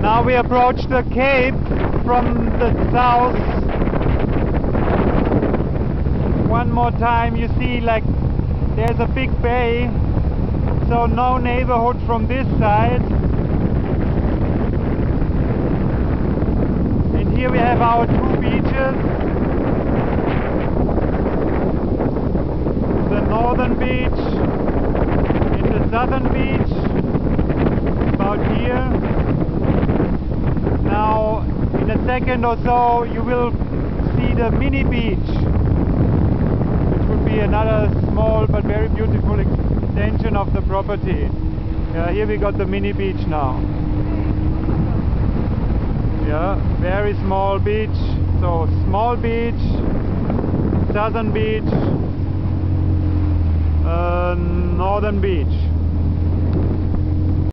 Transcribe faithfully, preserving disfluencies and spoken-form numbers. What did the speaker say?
Now we approach the cape from the south. One more time, you see like there's a big bay, so no neighborhood from this side. And here we have our two beaches. The northern beach and the southern beach, about here. Now in a second or so you will see the mini beach, which would be another small but very beautiful extension of the property. Yeah, here we got the mini beach now. Yeah, very small beach. So small beach, southern beach, uh, northern beach.